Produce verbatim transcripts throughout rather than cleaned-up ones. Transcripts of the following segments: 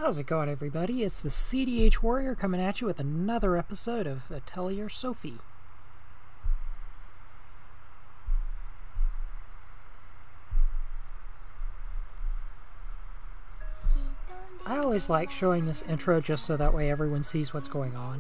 How's it going, everybody? It's the C D H Warrior coming at you with another episode of Atelier Sophie. I always like showing this intro just so that way everyone sees what's going on.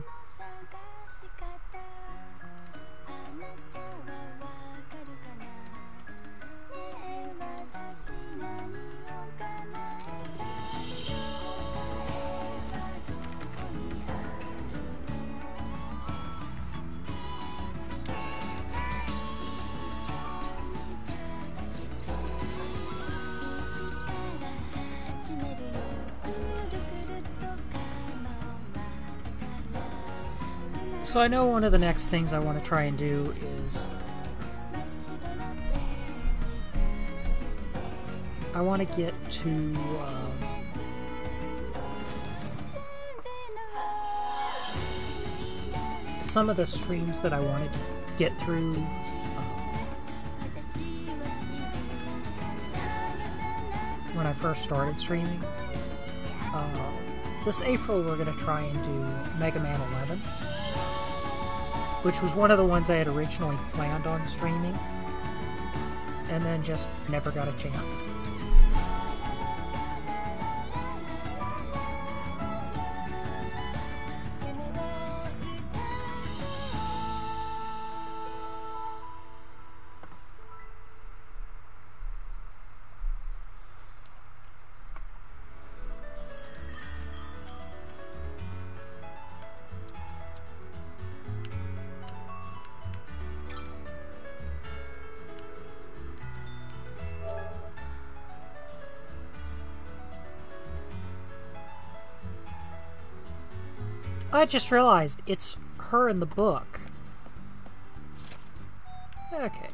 So I know one of the next things I want to try and do is I want to get to um, some of the streams that I wanted to get through um, when I first started streaming. Uh, this April we're going to try and do Mega Man eleven. Which was one of the ones I had originally planned on streaming, and then just never got a chance. I just realized it's her in the book. Okay.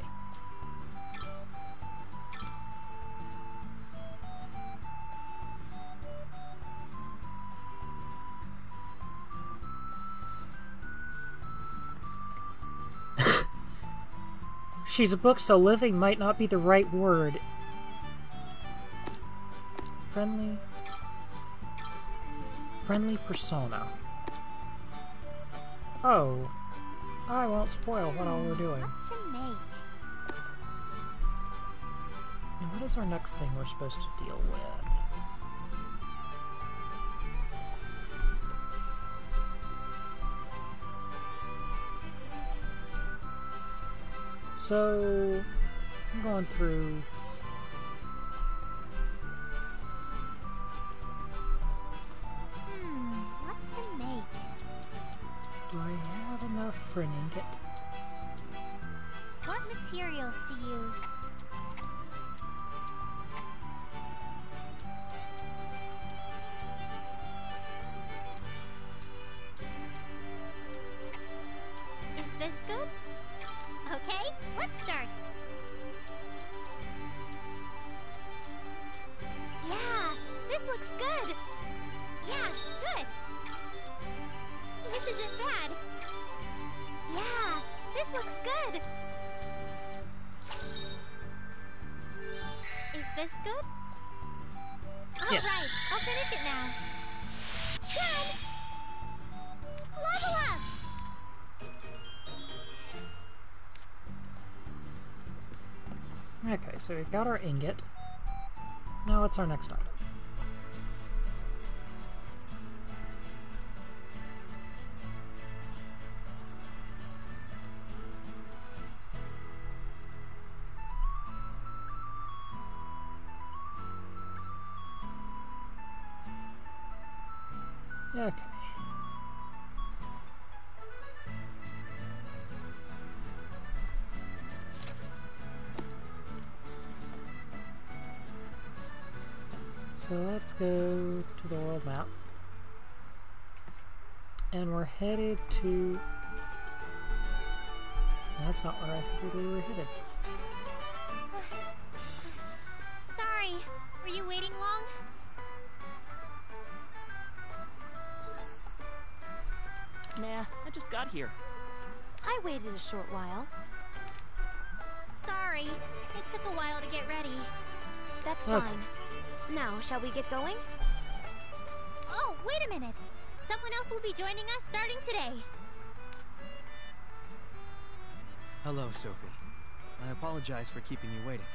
She's a book, so living might not be the right word. Friendly... Friendly persona. Oh, I won't spoil what all we're doing. What to make? And what is our next thing we're supposed to deal with? So, I'm going through... Do I have enough for an ingot? What materials to use? Is this good? Okay, let's start. Yeah, this looks good. Yeah, good. This isn't bad. Yeah, this looks good. Is this good? Yes. Alright, I'll finish it now. Done! Level up! Okay, so we've got our ingot. Now what's our next item? Okay. So let's go to the world map. And we're headed to... That's not where I figured we were headed. Sorry, were you waiting long? Nah, I just got here. I waited a short while. Sorry, it took a while to get ready. That's Okay. fine. Now, shall we get going? Oh, wait a minute. Someone else will be joining us starting today. Hello, Sophie. I apologize for keeping you waiting.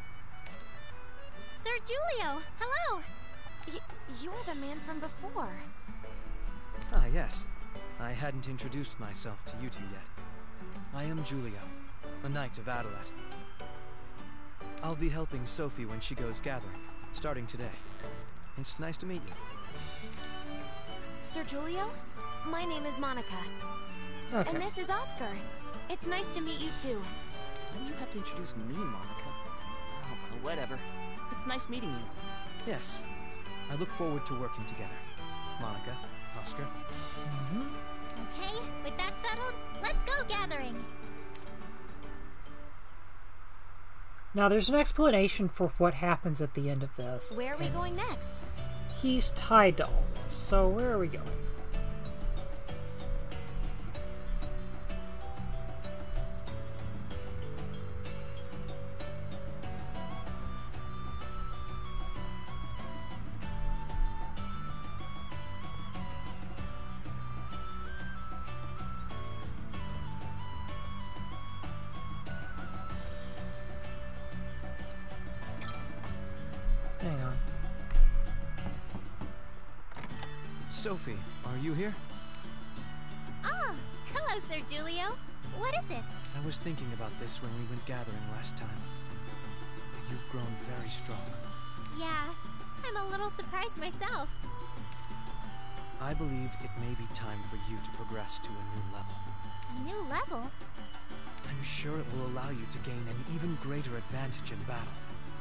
Sir Julio, hello. Y you're the man from before. Ah, yes. I hadn't introduced myself to you two yet. I am Julio, a knight of Atelier. I'll be helping Sophie when she goes gathering, starting today. It's nice to meet you. Sir Julio, my name is Monica. Okay. And this is Oscar. It's nice to meet you too. Why do you have to introduce me, Monica? Oh, well, whatever. It's nice meeting you. Yes. I look forward to working together. Monica, Oscar. Mm-hmm. Okay, with that settled, let's go gathering. Now, there's an explanation for what happens at the end of this. Where are we and going next? He's tied to all this, so where are we going? Hang on. Sophie, are you here? Ah, hello, Sir Julio. What is it? I was thinking about this when we went gathering last time. You've grown very strong. Yeah, I'm a little surprised myself. I believe it may be time for you to progress to a new level. A new level? I'm sure it will allow you to gain an even greater advantage in battle.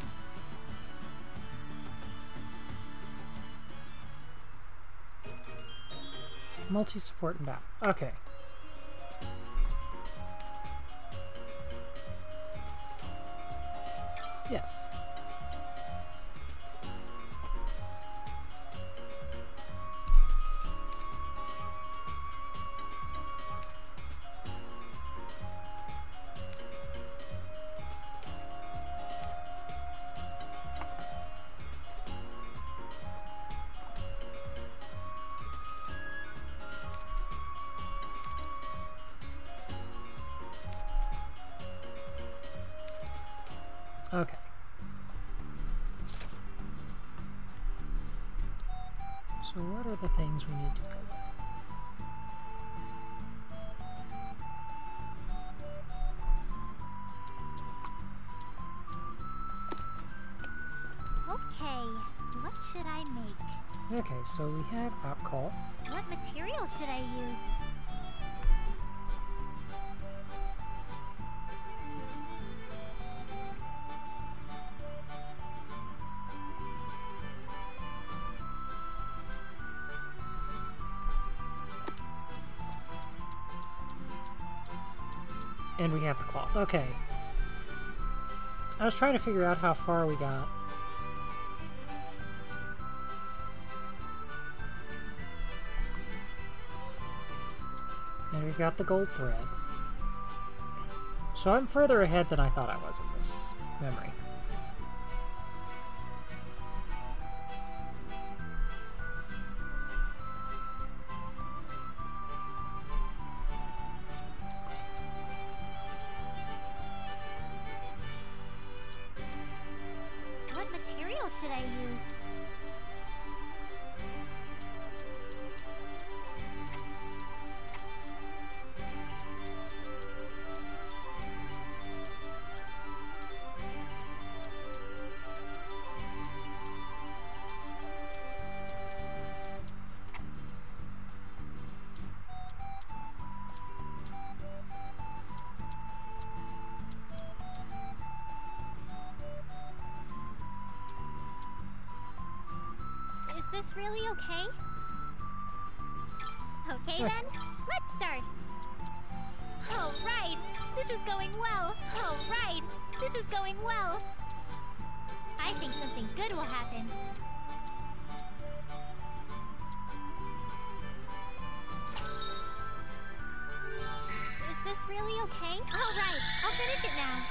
Multi-support and battle. Okay. Yes. Okay. So what are the things we need to do? Okay, what should I make? Okay, so we have outcall. What material should I use? And we have the cloth. Okay. I was trying to figure out how far we got. And we've got the gold thread. So I'm further ahead than I thought I was in this memory. What material should I use? Is this really okay? Okay then, let's start. All right, this is going well. All right, this is going well. I think something good will happen. Is this really okay? All right, I'll finish it now.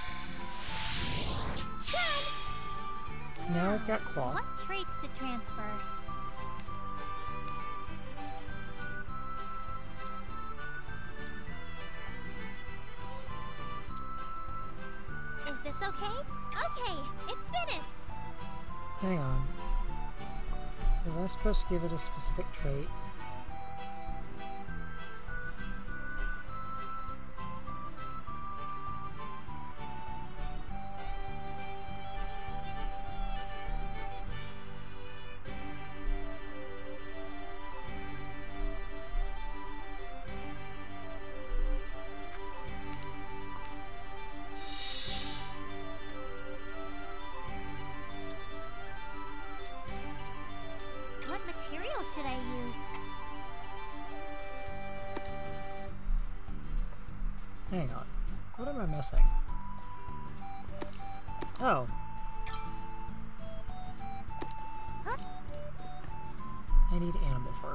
Done! Now I've got cloth. What traits to transfer? this, okay? Okay, it's finished. Hang on. Was I supposed to give it a specific trait? What material should I use? Hang on. What am I missing? Oh. Huh? I need animal fur.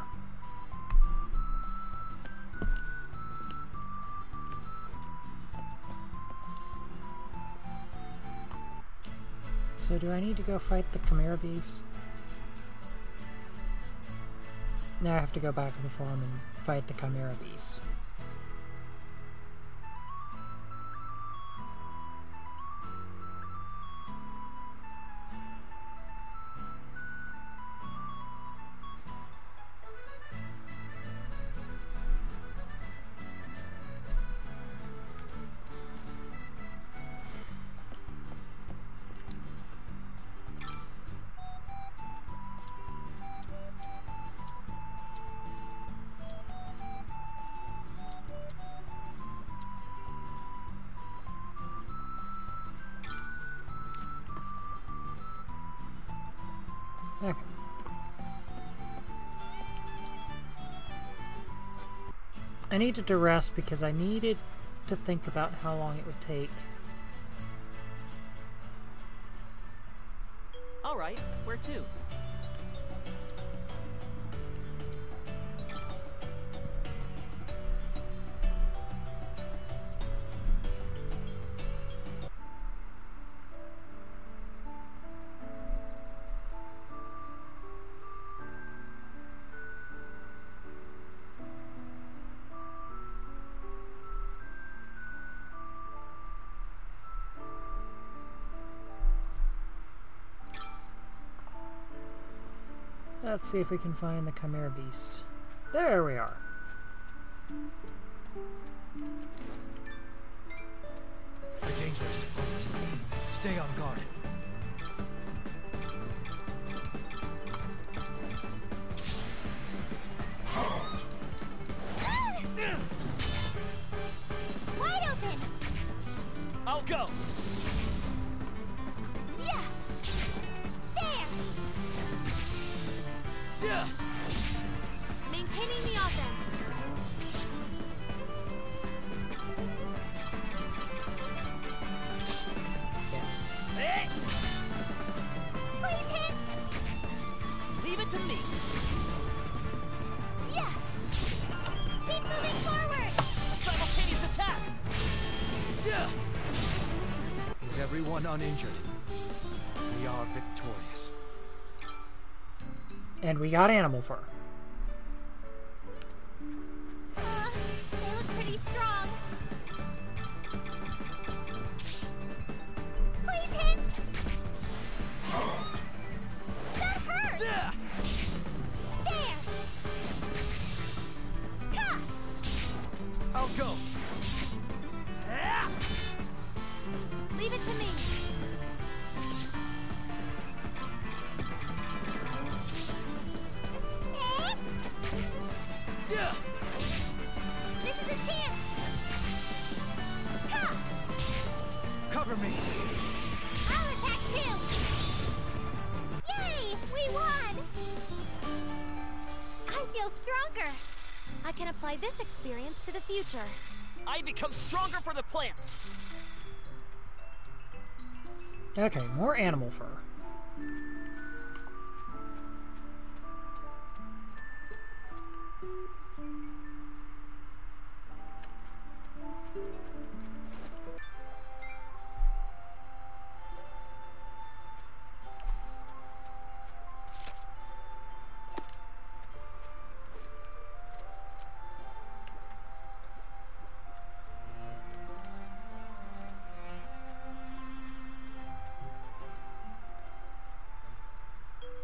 So do I need to go fight the Chimera Beast? Now I have to go back to the farm and fight the Chimera Beast. Okay. I needed to rest because I needed to think about how long it would take. All right, where to? Let's see if we can find the Chimera Beast. There we are. They're dangerous. Stay on guard. Wide open! I'll go! Yeah! There! Yeah. Maintaining the offense. Yes. Hey! Please hit! Leave it to me. Yeah! Keep moving forward! A simultaneous attack. Yeah. Is everyone uninjured? We are victorious. And we got animal fur. Uh, they look pretty strong. Please hit! That hurt! Yeah. There! Ta! I'll go. Yeah. Leave it to me. Eh? Yeah. This is a chance! Ta! Cover me. I'll attack too! Yay! We won! I feel stronger! I can apply this experience to the future. I become stronger for the plants. Okay, more animal fur.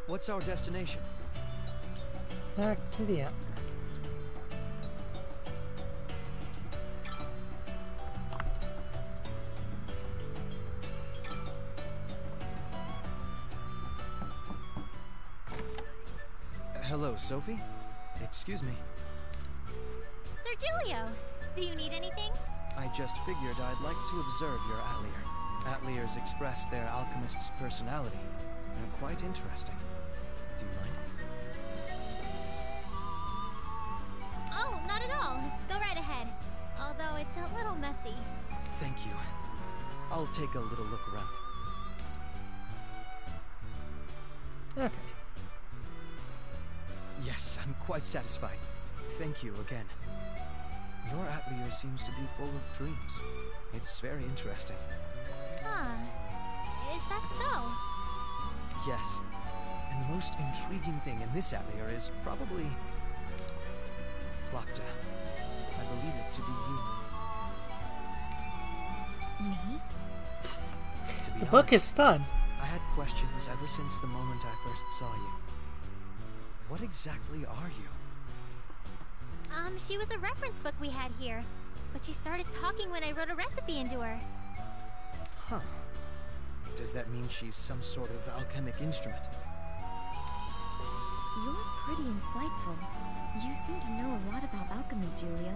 What's our destination? Back to the Atelier. Hello, Sophie? Excuse me. Sir Julio, do you need anything? I just figured I'd like to observe your Atelier. Ateliers express their alchemist's personality. They're quite interesting. Do you mind? Oh, not at all. Go right ahead. Although it's a little messy. Thank you. I'll take a little look around. Okay. Yes, I'm quite satisfied. Thank you again. Your Atelier seems to be full of dreams. It's very interesting. Huh. Is that so? Yes. And the most intriguing thing in this Atelier is probably... Plachta. I believe it to be you. Me? To be The book is honest, stunned. I had questions ever since the moment I first saw you. What exactly are you? Um, she was a reference book we had here. But she started talking when I wrote a recipe into her. Huh. Does that mean she's some sort of alchemic instrument? You're pretty insightful. You seem to know a lot about alchemy, Julio.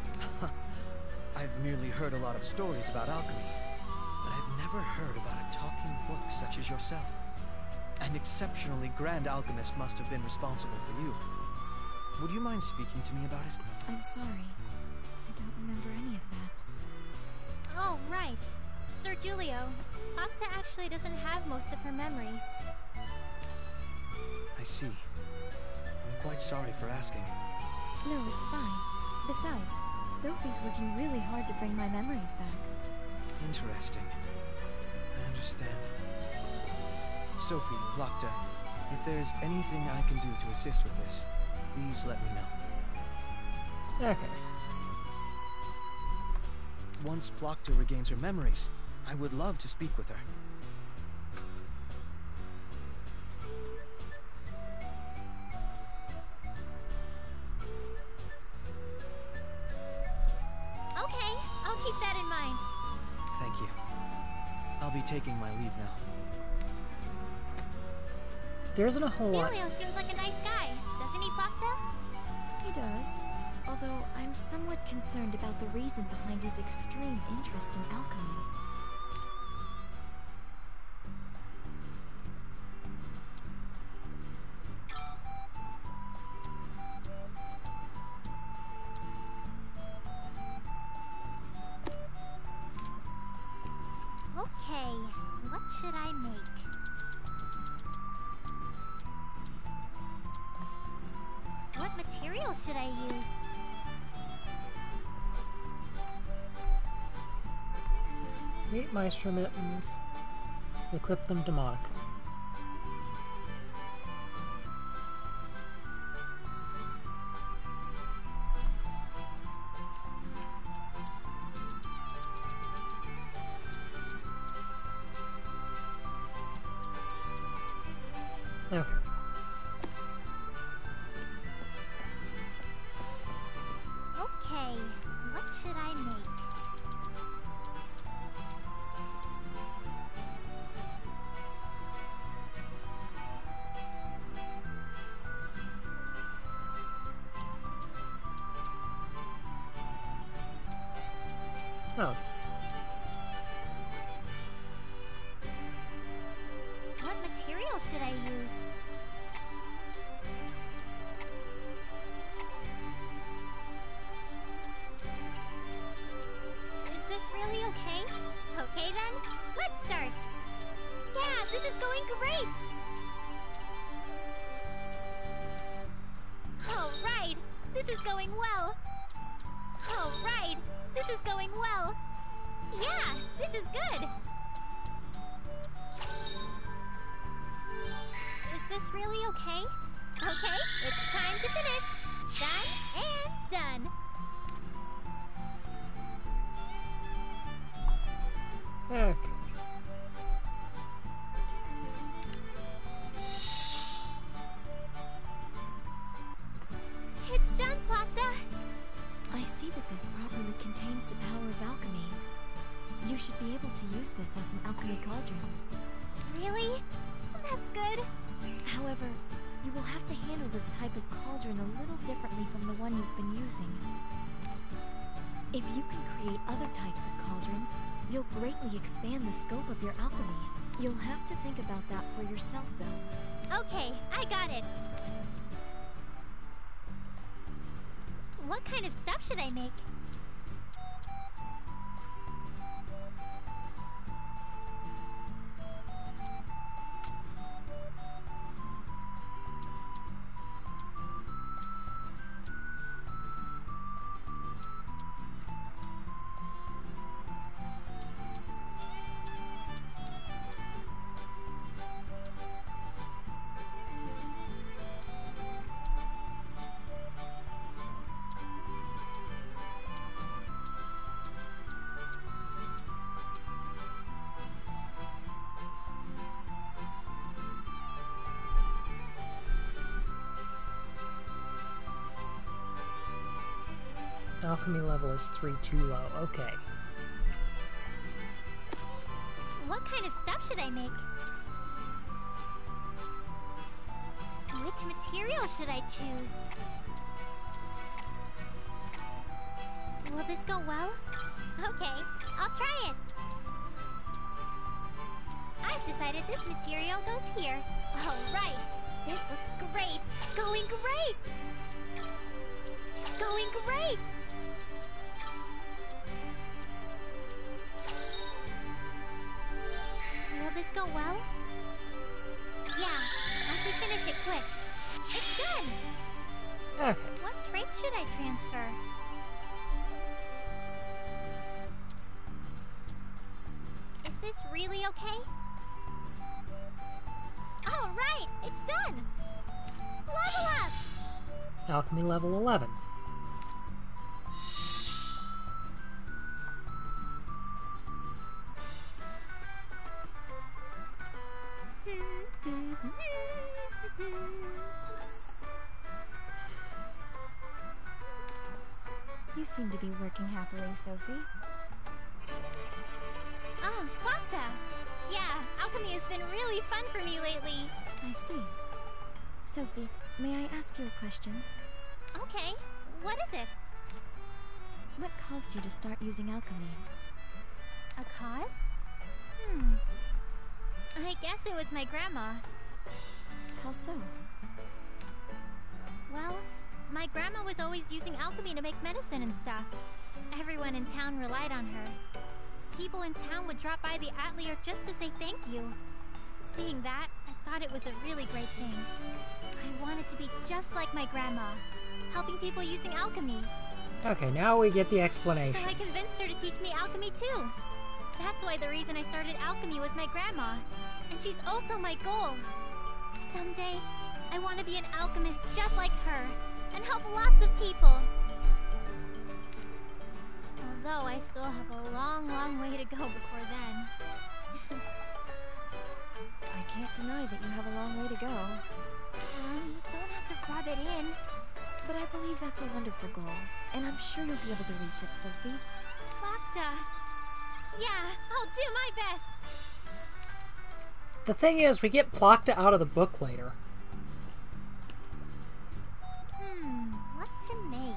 I've merely heard a lot of stories about alchemy, but I've never heard about a talking book such as yourself. An exceptionally grand alchemist must have been responsible for you. Would you mind speaking to me about it? I'm sorry. I don't remember any of that. Oh, right. Sir Julio, Plachta actually doesn't have most of her memories. I see. I'm quite sorry for asking. No, it's fine. Besides, Sophie's working really hard to bring my memories back. Interesting. I understand. Sophie, Plachta, if there's anything I can do to assist with this, please let me know. Okay. Once Plachta regains her memories, I would love to speak with her. Okay, I'll keep that in mind. Thank you. I'll be taking my leave now. There isn't a whole lot. Julio seems like a nice guy, doesn't he, Plachta? He does. Although I'm somewhat concerned about the reason behind his extreme interest in alchemy. Okay, what should I make? What material should I use? Create Maestro Mittens. Equip them to Monica. Okay. Okay, what should I make? Oh. What material should I use? Is this really okay? Okay then, let's start! Yeah, this is going great! Alright, this is going well! Alright, this is going well! Yeah, this is good! Is this really okay? Okay, it's time to finish! Done and done! Okay. you will have to handle this type of cauldron a little differently from the one you've been using. If you can create other types of cauldrons, you'll greatly expand the scope of your alchemy. You'll have to think about that for yourself, though. Okay, I got it. What kind of stuff should I make? Alchemy level is three too low. Okay. What kind of stuff should I make? Which material should I choose? Will this go well? Okay, I'll try it. I've decided this material goes here. Alright, this looks great. It's going great! It's going great! Will this go well? Yeah, I should finish it quick. It's done! Okay. What traits should I transfer? Is this really okay? Alright, it's done! Level up! Alchemy level eleven. You seem to be working happily, Sophie. Oh, Plachta! Yeah, alchemy has been really fun for me lately. I see. Sophie, may I ask you a question? Okay, what is it? What caused you to start using alchemy? A cause? Hmm. I guess it was my grandma. How so? Well, my grandma was always using alchemy to make medicine and stuff. Everyone in town relied on her. People in town would drop by the Atelier just to say thank you. Seeing that, I thought it was a really great thing. I wanted to be just like my grandma, helping people using alchemy. Okay, now we get the explanation. So I convinced her to teach me alchemy too. That's why the reason I started alchemy was my grandma. And she's also my goal. Someday, I want to be an alchemist just like her, and help lots of people. Although I still have a long, long way to go before then. I can't deny that you have a long way to go. Um, you don't have to rub it in. But I believe that's a wonderful goal, and I'm sure you'll be able to reach it, Sophie. Plachta. Yeah, I'll do my best. The thing is, we get Plachta out of the book later. Hmm, what to make?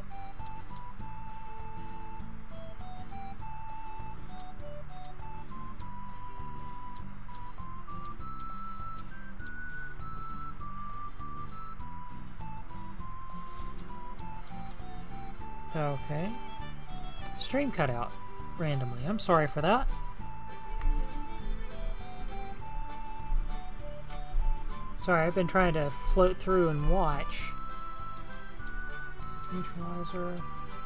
Okay. Stream cut out randomly. I'm sorry for that. Sorry, I've been trying to float through and watch. Neutralizer.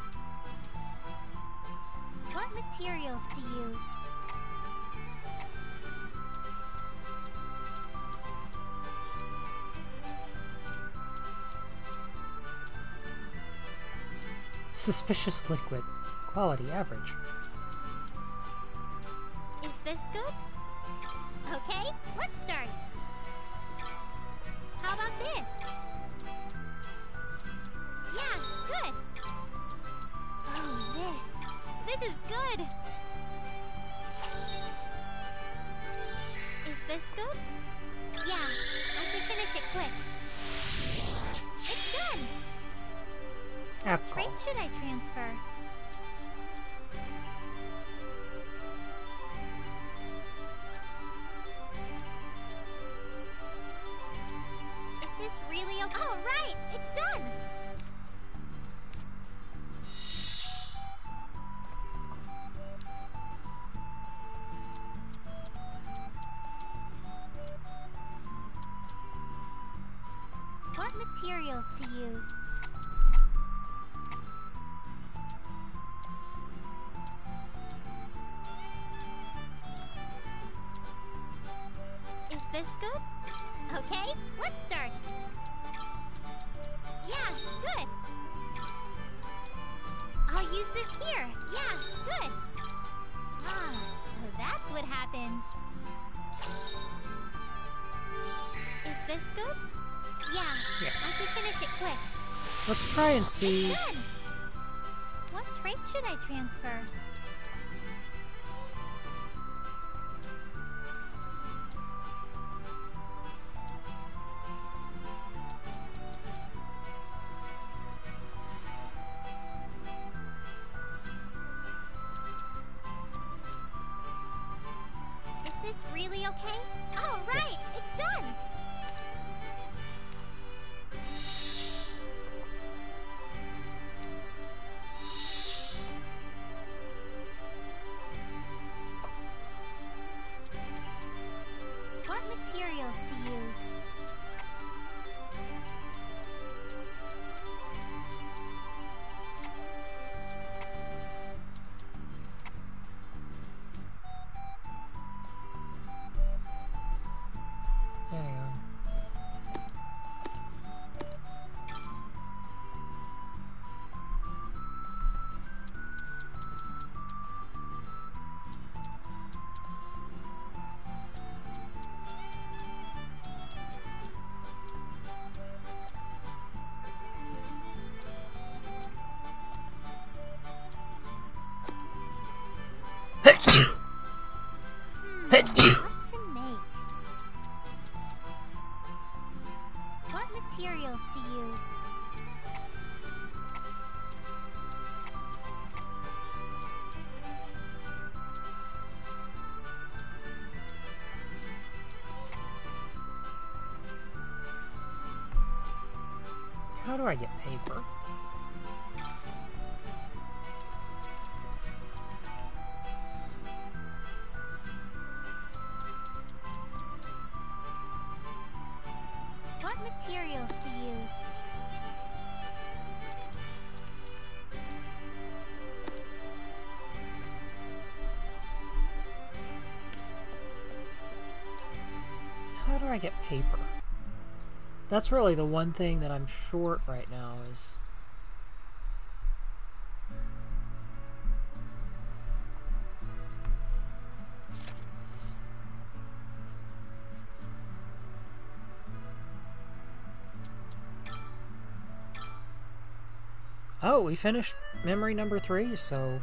What materials to use? Suspicious liquid. Quality average. Is this good? Okay, let's start. How about this? Yeah, good. Oh, this. This is good. Is this good? Yeah, I should finish it quick. What Apple. trait should I transfer? Is this really okay? Oh, right! It's done! What materials to use? Is this good? Okay, let's start. Yeah, good. I'll use this here. Yeah, good. Ah, so that's what happens. Is this good? Yeah, Yes. I can finish it quick. Let's try and see. Done! What trait should I transfer? Is this really okay? Oh, right! Yes. It's done! What materials to use? Hang on. Hmm, what to make? What materials to use? How do I get paper? What materials to use? How do I get paper? That's really the one thing that I'm short right now is... Oh, we finished memory number three, so...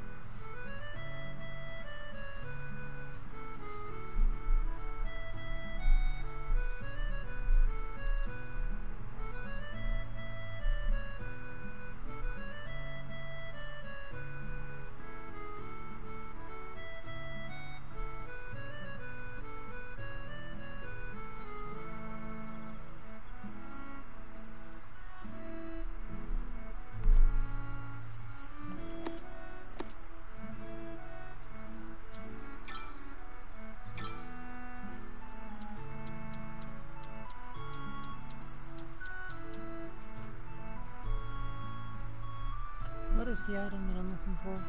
What is the item that I'm looking for?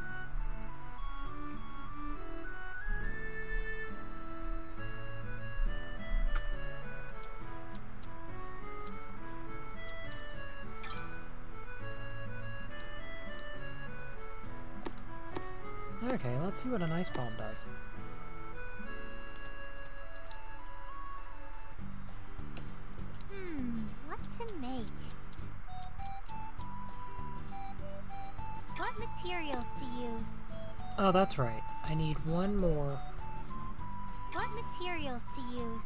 Okay, let's see what an ice bomb does. Hmm, what to make? What materials to use? Oh, that's right. I need one more. What materials to use?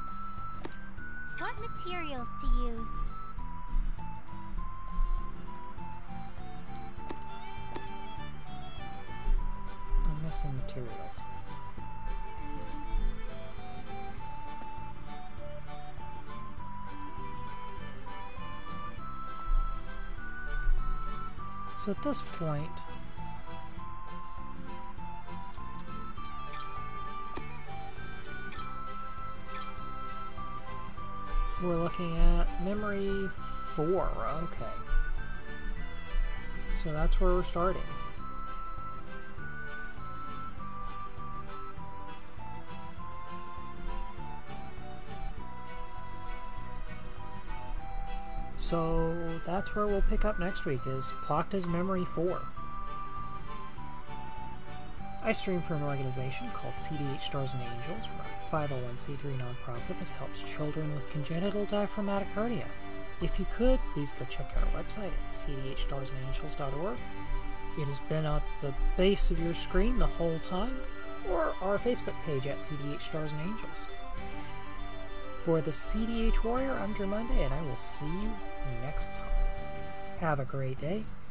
What materials to use? missing materials. So at this point, we're looking at memory four. Okay. So that's where we're starting. So that's where we'll pick up next week, is Plachta's Memory four. I stream for an organization called C D H Stars and Angels. We're a five oh one c three nonprofit that helps children with congenital diaphragmatic hernia. If you could, please go check out our website at c d h stars and angels dot org. It has been at the base of your screen the whole time, or our Facebook page at C D H Stars and Angels. For the C D H Warrior, I'm Drew Monday, and I will see you next time. Have a great day.